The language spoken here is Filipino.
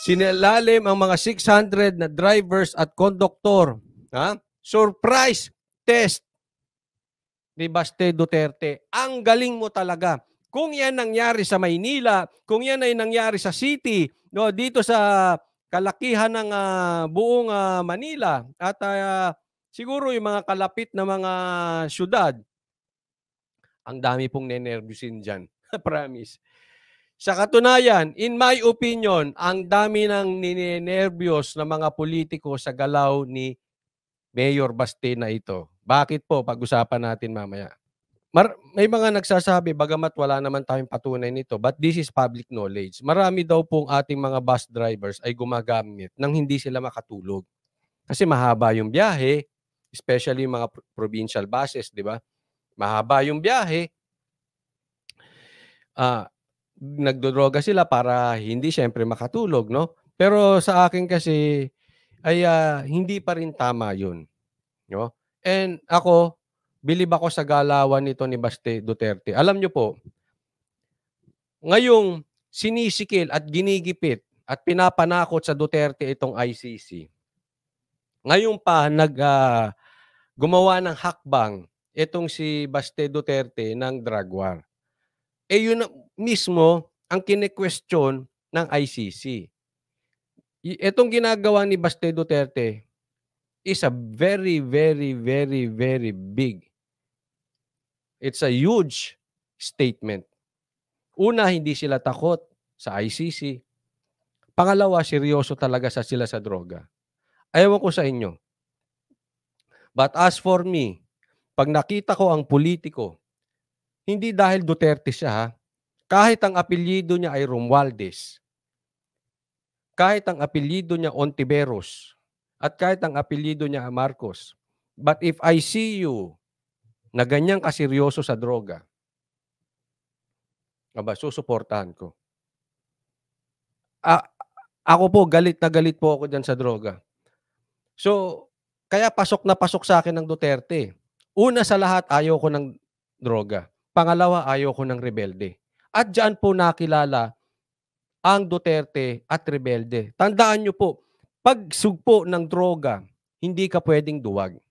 Sinalalim ang mga 600 na drivers at konduktor. Surprise test ni Baste Duterte. Ang galing mo talaga. Kung yan nangyari sa Maynila, kung yan ay nangyari sa city, no, dito sa kalakihan ng buong Manila at siguro yung mga kalapit na mga syudad, ang dami pong nenervyusin dyan. Promise. Sa katunayan, in my opinion, ang dami ng ninenervyos na mga politiko sa galaw ni Mayor Baste na ito. Bakit po? Pag-usapan natin mamaya. May mga nagsasabi, bagamat wala naman tayong patunay nito, but this is public knowledge. Marami daw pong ating mga bus drivers ay gumagamit nang hindi sila makatulog. Kasi mahaba yung biyahe, especially yung mga provincial buses, di ba? Mahaba yung biyahe. Nagdodroga sila para hindi syempre makatulog, no? Pero sa akin kasi ay hindi pa rin tama yun, no? And ako, bilib ako sa galawan nito ni Baste Duterte. Alam nyo po, ngayong sinisikil at ginigipit at pinapanakot sa Duterte itong ICC, ngayon pa gumawa ng hakbang itong si Baste Duterte ng drug war. Yun mismo ang kine-question ng ICC. Itong ginagawa ni Baste Duterte is a very, very, very, very big. It's a huge statement. Una, hindi sila takot sa ICC. Pangalawa, seryoso talaga sila sa droga. Ayaw ko sa inyo. But as for me, pag nakita ko ang politiko, hindi dahil Duterte siya, kahit ang apelyido niya ay Romualdez, kahit ang apelyido niya Ontiveros, at kahit ang apelyido niya Marcos, but if I see you na ganyang kaseryoso sa droga, susuportahan ko. Ako po, galit na galit po ako dyan sa droga. So, kaya pasok na pasok sa akin ng Duterte. Una sa lahat, ayaw ko ng droga. Pangalawa, ayaw ko ng rebelde. At dyan po nakilala ang Duterte at rebelde. Tandaan nyo po, pag sugpo ng droga, hindi ka pwedeng duwag.